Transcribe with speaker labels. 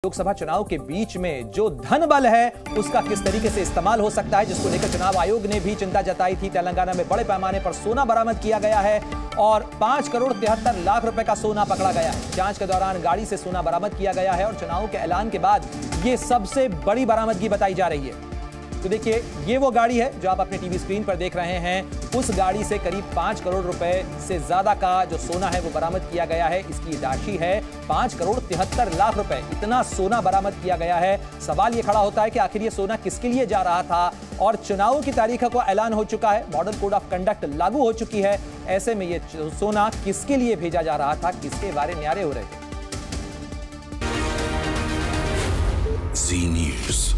Speaker 1: लोकसभा चुनाव के बीच में जो धन बल है उसका किस तरीके से इस्तेमाल हो सकता है, जिसको लेकर चुनाव आयोग ने भी चिंता जताई थी। तेलंगाना में बड़े पैमाने पर सोना बरामद किया गया है और 5 करोड़ 73 लाख रुपए का सोना पकड़ा गया है। जांच के दौरान गाड़ी से सोना बरामद किया गया है और चुनाव के ऐलान के बाद यह सबसे बड़ी बरामदगी बताई जा रही है। तो देखिए, ये वो गाड़ी है जो आप अपने टीवी स्क्रीन पर देख रहे हैं। उस गाड़ी से करीब 5 करोड़ रुपए से ज्यादा का जो सोना है वो बरामद किया गया है। इसकी राशि है 5 करोड़ 73 लाख रुपए। इतना सोना बरामद किया गया है। सवाल ये खड़ा होता है कि आखिर ये सोना किसके लिए जा रहा था, और चुनाव की तारीख को ऐलान हो चुका है, मॉडल कोड ऑफ कंडक्ट लागू हो चुकी है। ऐसे में ये सोना किसके लिए भेजा जा रहा था, किसके बारे न्यारे हो रहे थे।
Speaker 2: जी न्यूज़।